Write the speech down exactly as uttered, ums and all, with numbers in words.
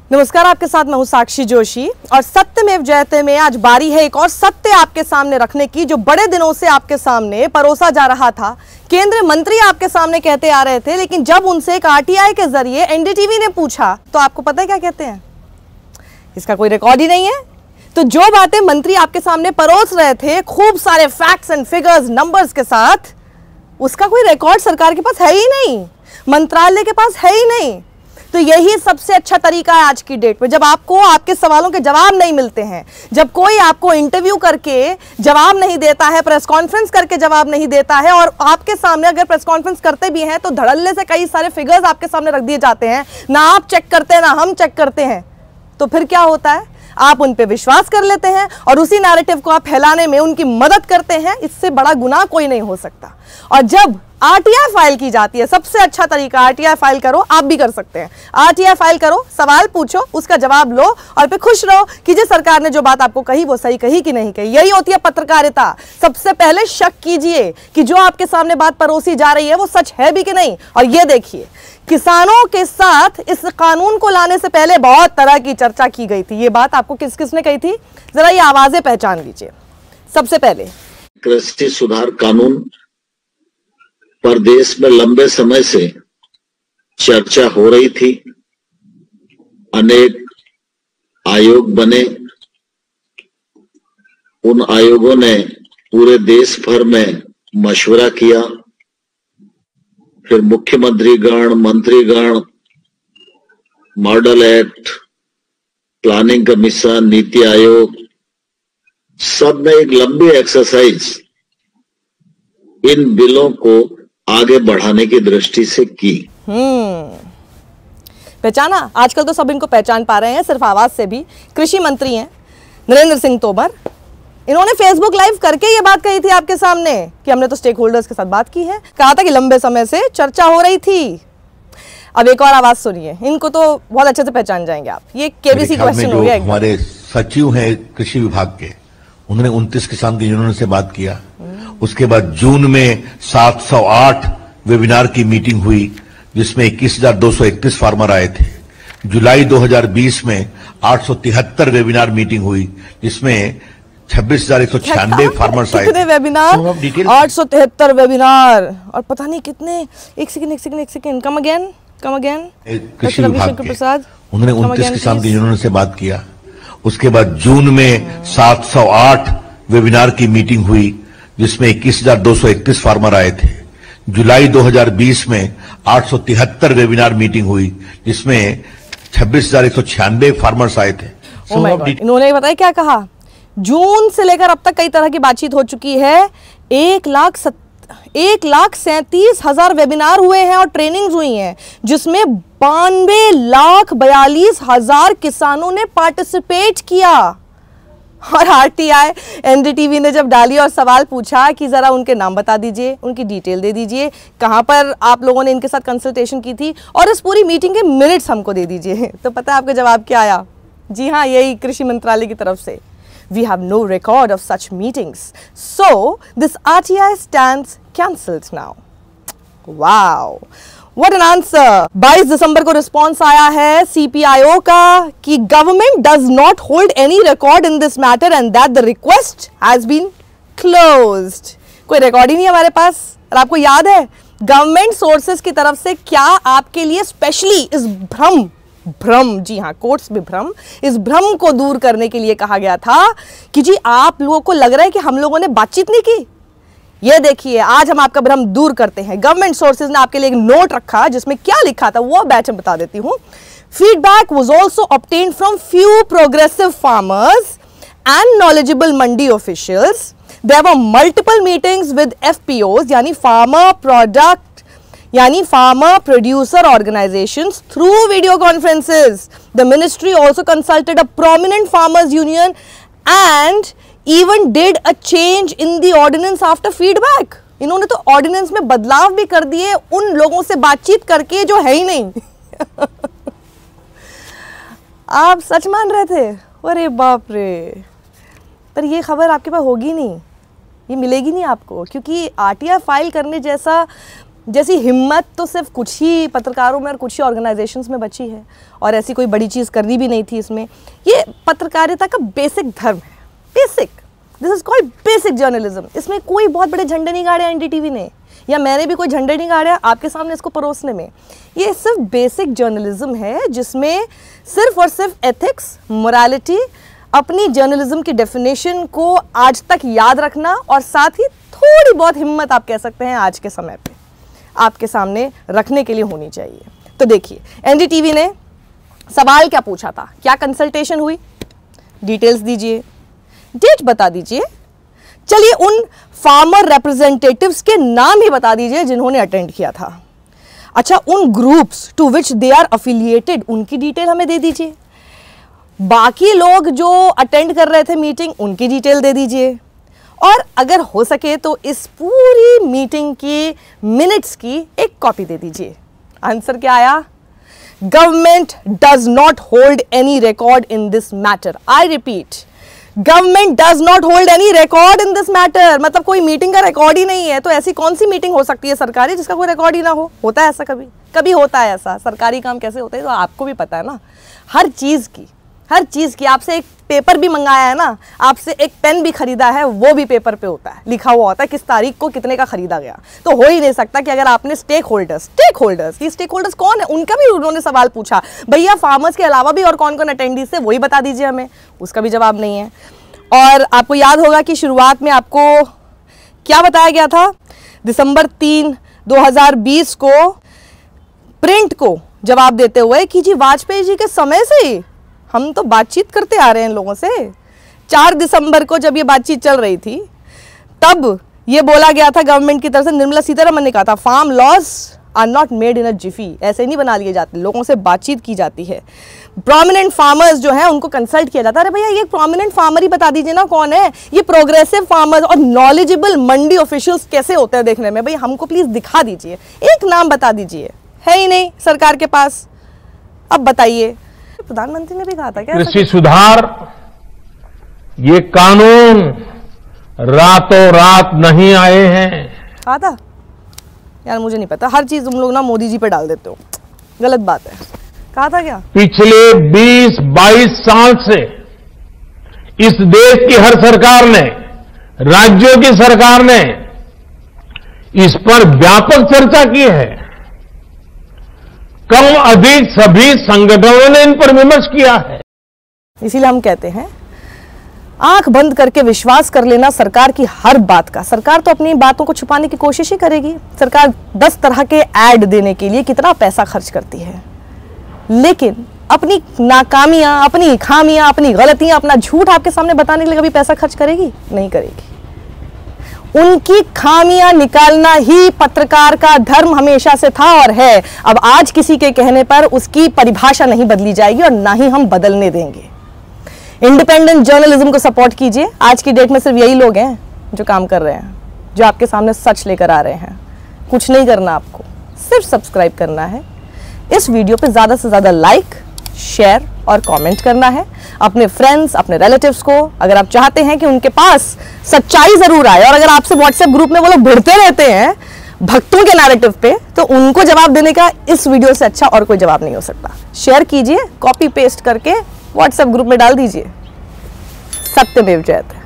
नमस्कार, आपके साथ मैं हूं साक्षी जोशी और सत्यमेव जयते में आज बारी है एक और सत्य आपके सामने रखने की, जो बड़े दिनों से आपके सामने परोसा जा रहा था। केंद्रीय मंत्री आपके सामने कहते आ रहे थे, लेकिन जब उनसे एक आरटीआई के जरिए एनडीटीवी ने पूछा तो आपको पता है क्या कहते हैं? इसका कोई रिकॉर्ड ही नहीं है। तो जो बातें मंत्री आपके सामने परोस रहे थे खूब सारे फैक्ट्स एंड फिगर्स नंबर्स के साथ, उसका कोई रिकॉर्ड सरकार के पास है ही नहीं, मंत्रालय के पास है ही नहीं। तो यही सबसे अच्छा तरीका है आज की डेट में, जब आपको आपके सवालों के जवाब नहीं मिलते हैं, जब कोई आपको इंटरव्यू करके जवाब नहीं देता है, प्रेस कॉन्फ्रेंस करके जवाब नहीं देता है, और आपके सामने अगर प्रेस कॉन्फ्रेंस करते भी हैं तो धड़ल्ले से कई सारे फिगर्स आपके सामने रख दिए जाते हैं, ना आप चेक करते हैं ना हम चेक करते हैं, तो फिर क्या होता है? आप उन पे विश्वास कर लेते हैं और उसी नैरेटिव को आप फैलाने में उनकी मदद करते हैं। इससे बड़ा गुनाह कोई नहीं हो सकता। और जब आरटीआई फाइल की जाती है, सबसे अच्छा तरीका आरटीआई फाइल करो, आप भी कर सकते हैं। आरटीआई फाइल करो, सवाल पूछो, उसका जवाब लो और फिर खुश रहो कि जिस सरकार ने जो बात आपको कही वो सही कही कि नहीं कही। यही होती है पत्रकारिता। सबसे पहले शक कीजिए कि जो आपके सामने बात परोसी जा रही है वो सच है भी कि नहीं। और ये देखिए, किसानों के साथ इस कानून को लाने से पहले बहुत तरह की चर्चा की गई थी। ये बात आपको किस किसने कही थी? जरा ये आवाजें पहचान लीजिए। सबसे पहले कृषि सुधार कानून पर देश में लंबे समय से चर्चा हो रही थी। अनेक आयोग बने, उन आयोगों ने पूरे देश भर में मशवरा किया, फिर मुख्यमंत्रीगण, मंत्रीगण, model act, planning commission, NITI Aayog, सब ने एक लंबी एक्सरसाइज इन बिलों को आगे बढ़ाने की दृष्टि से की। हम्म पहचाना? आजकल तो सब इनको पहचान पा रहे हैं, सिर्फ आवाज से भी। कृषि मंत्री हैं नरेंद्र सिंह तोमर। इन्होंने फेसबुक लाइव करके ये बात कही थी आपके सामने कि हमने तो स्टेक होल्डर्स के साथ बात की है। कहा था कि लंबे समय से चर्चा हो रही थी। अब एक और आवाज सुनिए, इनको तो बहुत अच्छे से पहचान जाएंगे आप। ये केबीसी क्वेश्चन हो गया। हमारे सचिव हैं कृषि विभाग के, उन्होंने उनतीस किसान यूनियनों से बात किया। उसके बाद जून में सात सौ आठ वेबिनार की मीटिंग हुई, जिसमें इक्कीस हजार दो सौ इकतीस फार्मर आए थे। जुलाई दो हज़ार बीस में आठ सौ तिहत्तर वेबिनार मीटिंग हुई, जिसमें छब्बीस हजार एक सौ छियानवे फार्मर्स आए थे। वेबिनार आठ सौ तिहत्तर वेबिनार और पता नहीं कितने। एक सेकंड एक सेकंड एक second come again come again कृषि विभाग के, उन्होंने उनतीस किसान यूनियनों से बात किया। उसके बाद जून में सात सौ आठ वेबिनार की मीटिंग हुई, जिसमें इक्कीस हजार दो सौ इकतीस फार्मर आए थे। जुलाई दो हज़ार बीस में आठ सौ तिहत्तर वेबिनार मीटिंग हुई, जिसमें छब्बीस हजार एक सौ छियानवे फार्मर्स आए थे। oh इन्होंने पता है क्या कहा? जून से लेकर अब तक कई तरह की बातचीत हो चुकी है। एक लाख सत, एक लाख सैंतीस हजार वेबिनार हुए हैं और ट्रेनिंग्स हुई हैं, जिसमें बानवे लाख बयालीस हजार किसानों ने पार्टिसिपेट किया। और आरटीआई एनडीटीवी ने जब डाली और सवाल पूछा कि जरा उनके नाम बता दीजिए, उनकी डिटेल दे दीजिए, कहां पर आप लोगों ने इनके साथ कंसल्टेशन की थी और इस पूरी मीटिंग के मिनट्स हमको दे दीजिए, तो पता है आपका जवाब क्या आया? जी हाँ, यही कृषि मंत्रालय की तरफ से। We have no record of such meetings, so this R T I stands cancelled now. Wow, what an answer! बाईस दिसंबर को रिस्पॉन्स आया है सीपीआईओ का कि government does not hold any record in this matter and that the request has been closed. कोई record ही नहीं हमारे पास। और आपको याद है गवर्नमेंट सोर्सेज की तरफ से क्या आपके लिए स्पेशली इस भ्रम भ्रम जी हाँ, कोर्ट्स में भ्रम, इस भ्रम को दूर करने के लिए कहा गया था कि जी आप लोगों को लग रहा है कि हम लोगों ने बातचीत नहीं की। ये देखिए, आज हम आपका भ्रम दूर करते हैं। गवर्नमेंट सोर्सेज ने आपके लिए एक नोट रखा जिसमें क्या लिखा था वो बैच में बता देती हूँ। Feedback was also obtained from few progressive farmers and knowledgeable mandi officials. There were multiple meetings with FPOs यानी फार्मर प्रोडक्ट यानी farmer producer organizations through video conferences. The ministry also consulted a prominent farmers union and even did a change in the ordinance after feedback. इन्होंने तो ordinance में बदलाव भी कर दिए उन लोगों से बातचीत करके जो है ही नहीं। आप सच मान रहे थे? अरे बाप रे! पर ये खबर आपके पास होगी नहीं, ये मिलेगी नहीं आपको, क्योंकि आरटीआई फाइल करने जैसा जैसी हिम्मत तो सिर्फ कुछ ही पत्रकारों में और कुछ ही ऑर्गेनाइजेशंस में बची है, और ऐसी कोई बड़ी चीज़ करनी भी नहीं थी इसमें। ये पत्रकारिता का बेसिक धर्म है, basic, this is called basic journalism. इसमें कोई बहुत बड़े झंडे नहीं गाड़े एनडीटीवी ने, या मैंने भी कोई झंडे नहीं गाड़े आपके सामने इसको परोसने में। ये सिर्फ बेसिक जर्नलिज्म है जिसमें सिर्फ और सिर्फ एथिक्स, मोरालिटी, अपनी जर्नलिज्म की डेफिनेशन को आज तक याद रखना, और साथ ही थोड़ी बहुत हिम्मत आप कह सकते हैं आज के समय पे आपके सामने रखने के लिए होनी चाहिए। तो देखिए, एनडीटीवी ने सवाल क्या पूछा था, क्या कंसल्टेशन हुई, डिटेल्स दीजिए, डेट बता दीजिए, चलिए उन फार्मर रिप्रेजेंटेटिव्स के नाम ही बता दीजिए जिन्होंने अटेंड किया था। अच्छा, उन groups to which they are affiliated उनकी डिटेल हमें दे दीजिए। बाकी लोग जो अटेंड कर रहे थे मीटिंग, उनकी डिटेल दे दीजिए। और अगर हो सके तो इस पूरी मीटिंग की मिनट्स की एक कॉपी दे दीजिए। आंसर क्या आया? Government does not hold any record in this matter. I repeat, government does not hold any record in this matter. मतलब कोई मीटिंग का रिकॉर्ड ही नहीं है, तो ऐसी कौन सी मीटिंग हो सकती है सरकारी जिसका कोई रिकॉर्ड ही ना हो? होता है ऐसा? कभी कभी होता है ऐसा? सरकारी काम कैसे होते हैं तो आपको भी पता है ना। हर चीज़ की हर चीज़ की आपसे एक पेपर भी मंगाया है ना, आपसे एक पेन भी खरीदा है, वो भी पेपर पे होता है, लिखा हुआ होता है किस तारीख को कितने का खरीदा गया। तो हो ही नहीं सकता कि अगर आपने स्टेक होल्डर्स स्टेक होल्डर्स ये स्टेक होल्डर्स कौन है, उनका भी उन्होंने सवाल पूछा, भैया फार्मर्स के अलावा भी और कौन कौन अटेंडीज थे वही बता दीजिए हमें, उसका भी जवाब नहीं है। और आपको याद होगा कि शुरुआत में आपको क्या बताया गया था, दिसंबर तीन दो हजार बीस को प्रिंट को जवाब देते हुए कि जी वाजपेयी जी के समय से ही हम तो बातचीत करते आ रहे हैं इन लोगों से। चार दिसंबर को जब ये बातचीत चल रही थी तब ये बोला गया था गवर्नमेंट की तरफ से, निर्मला सीतारमन ने कहा था farm laws are not made in a jiffy, ऐसे नहीं बना लिए जाते, लोगों से बातचीत की जाती है। प्रोमिनेंट फार्मर्स जो हैं उनको कंसल्ट किया जाता है। अरे भैया ये प्रोमिनेंट फार्मर ही बता दीजिए ना कौन है, ये प्रोग्रेसिव फार्मर्स और नॉलेजेबल मंडी ऑफिशियल्स कैसे होते हैं देखने में, भैया हमको प्लीज दिखा दीजिए, एक नाम बता दीजिए, है ही नहीं सरकार के पास। अब बताइए, प्रधानमंत्री ने भी कहा था क्या कृषि सुधार ये कानून रातों रात नहीं आए हैं? कहा था यार, मुझे नहीं पता, हर चीज तुम लोग ना मोदी जी पे डाल देते हो, गलत बात है। कहा था क्या? पिछले बीस बाईस साल से इस देश की हर सरकार ने, राज्यों की सरकार ने इस पर व्यापक चर्चा की है। कम अधिक सभी संगठनों ने इन पर विमर्श किया है। इसीलिए हम कहते हैं आंख बंद करके विश्वास कर लेना सरकार की हर बात का। सरकार तो अपनी बातों को छुपाने की कोशिश ही करेगी। सरकार दस तरह के ऐड देने के लिए कितना पैसा खर्च करती है, लेकिन अपनी नाकामियां, अपनी खामियां, अपनी गलतियां, अपना झूठ आपके सामने बताने के लिए कभी पैसा खर्च करेगी? नहीं करेगी। उनकी खामियां निकालना ही पत्रकार का धर्म हमेशा से था और है। अब आज किसी के कहने पर उसकी परिभाषा नहीं बदली जाएगी और ना ही हम बदलने देंगे। इंडिपेंडेंट जर्नलिज्म को सपोर्ट कीजिए। आज की डेट में सिर्फ यही लोग हैं जो काम कर रहे हैं, जो आपके सामने सच लेकर आ रहे हैं। कुछ नहीं करना, आपको सिर्फ सब्सक्राइब करना है। इस वीडियो पे ज्यादा से ज्यादा लाइक, शेयर और कमेंट करना है। अपने फ्रेंड्स, अपने रिलेटिव्स को, अगर आप चाहते हैं कि उनके पास सच्चाई जरूर आए, और अगर आपसे व्हाट्सएप ग्रुप में वो लोग भिड़ते रहते हैं भक्तों के नैरेटिव पे, तो उनको जवाब देने का इस वीडियो से अच्छा और कोई जवाब नहीं हो सकता। शेयर कीजिए, कॉपी पेस्ट करके व्हाट्सएप ग्रुप में डाल दीजिए। सत्यमेव जयते।